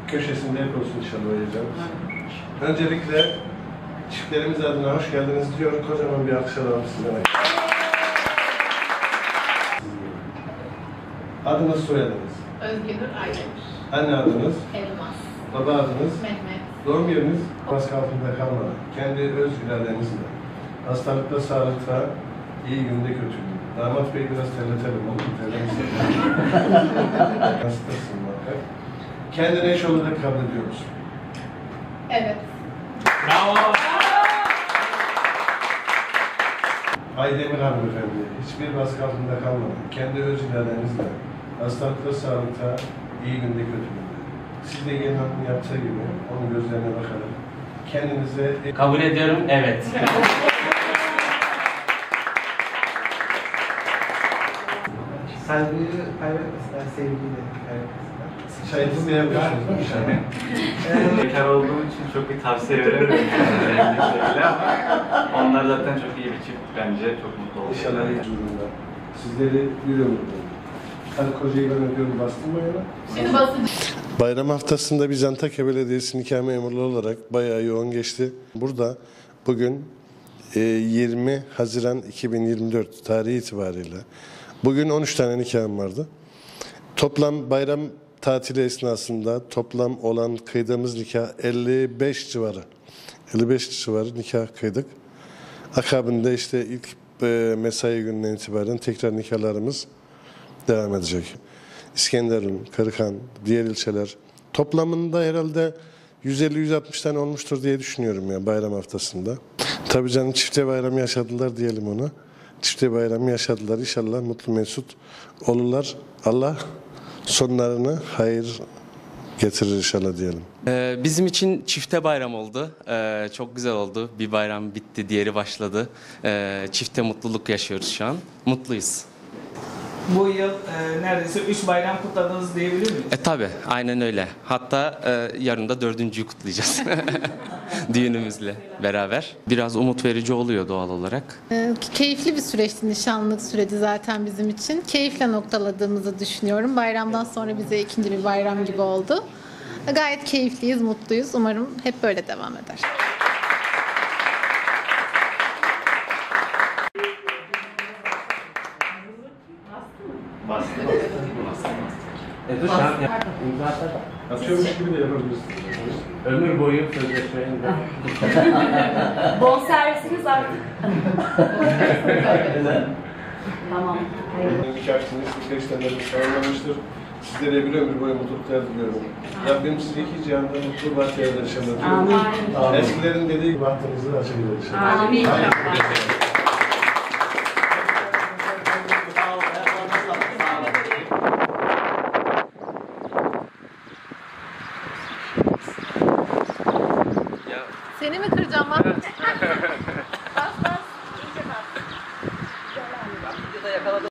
köşesinde hep olsun inşallah hocam. Öncelikle çiftlerimiz adına hoş geldiniz diyor. Kocaman bir alkış alalım sizden. Adınız, soyadınız? Özgür Aydemir. Anne adınız? Elmas. Baba adınız? Mehmet. Doğum yeriniz? Baskı altında kalmadan, kendi öz iradenizle, hastalıkta, sağlıkta, iyi günde, kötü günde. Damat Bey biraz terletelim, onu terlemesin. Hastasın muhakkak. Kendine eş olarak kabul ediyor musun? Evet. Bravo! Aydemir hanımefendi, hiçbir baskı altında kalmadan, kendi öz iradenizle, hastalıkta, sağlıkta, iyi günde, kötü günde. Siz de gelin hanımın yaptığı gibi, onun gözlerine bakarak, kendinize... Kabul ediyorum, evet. Saygıyı kaybetmesinler, sevgiyi de kaybetmesinler. Çayınızı da yapıyorsunuz inşallah. Bekar olduğum için çok bir tavsiye veremiyorum evlilikle ama onlar zaten çok iyi bir çift bence, çok mutlu oldular. İnşallah iyi durumda. Sizleri bir ömür boyu. Hadi kocayı ben ödüyorum, bastırmayalım. Şimdi basın. Bayram haftasında biz Antakya Belediyesi nikah memurluğu olarak bayağı yoğun geçti. Burada bugün 20 Haziran 2024 tarihi itibariyle bugün 13 tane nikahım vardı. Toplam bayram tatili esnasında toplam olan kıydığımız nikah 55 civarı. 55 civarı nikah kıydık. Akabinde işte ilk mesai gününden itibaren tekrar nikahlarımız devam edecek. İskenderun, Kırıkhan, diğer ilçeler toplamında herhalde 150-160 tane olmuştur diye düşünüyorum ya bayram haftasında. Tabii canım çifte bayram yaşadılar diyelim ona. Çifte bayram yaşadılar. İnşallah mutlu mesut olurlar. Allah sonlarını hayır getirir inşallah diyelim. Bizim için çifte bayram oldu. Çok güzel oldu. Bir bayram bitti, diğeri başladı. Çifte mutluluk yaşıyoruz şu an. Mutluyuz. Bu yıl neredeyse 3 bayram kutladınız diyebilir miyiz? Tabii, aynen öyle. Hatta yarın da 4.'yü kutlayacağız. Düğünümüzle beraber. Biraz umut verici oluyor doğal olarak. Keyifli bir süreçti nişanlılık süreci zaten bizim için. Keyifle noktaladığımızı düşünüyorum. Bayramdan sonra bize ikinci bir bayram gibi oldu. Gayet keyifliyiz, mutluyuz. Umarım hep böyle devam eder. Şu an imza atar. Atıyormuş gibi de yapabilirsiniz. Ömür boyu sözleşmeyi de. Bon servisiniz artık. Tamam. Nikahçınız, nikah işlemleriniz tamamlamıştır. Sizlere bir ömür boyu mutluluklar diliyorum. Rabbim sizi iki cihanda mutlu bahtiyarlar inşallah diyorum. Eskilerin dediği gibi bahtınızı açabilir inşallah. Amin. Seni mi kıracağım ben?